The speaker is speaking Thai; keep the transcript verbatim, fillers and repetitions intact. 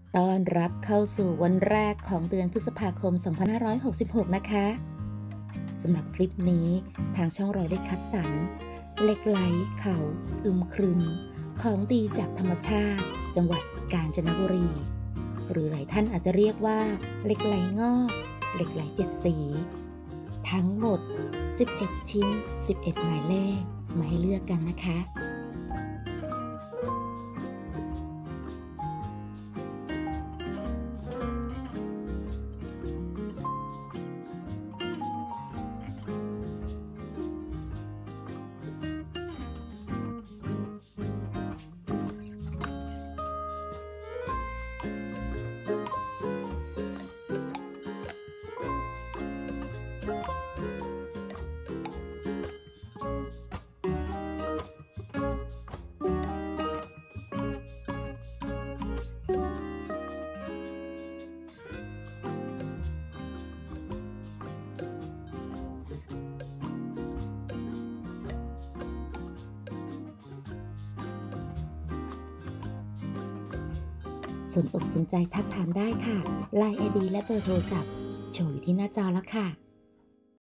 ต้อนรับเข้าสู่วันแรกของเดือนพฤษภาคม สองพันห้าร้อยหกสิบหก นะคะสำหรับคลิปนี้ทางช่องเราได้คัดสรรเหล็กไหลเขาอึมครึมของดีจากธรรมชาติจังหวัดกาญจนบุรี หรือหลายท่านอาจจะเรียกว่าเหล็กไหลงอกเหล็กไหลเจ็ดสี ทั้งหมด สิบเอ็ด ชิ้น สิบเอ็ด หมายเลขมาให้เลือกกันนะคะสนอกสนใจทักถามได้ค่ะ ไลน์ ไอ ดี และเบอร์โทรศัพท์โชว์อยู่ที่หน้าจอแล้วค่ะ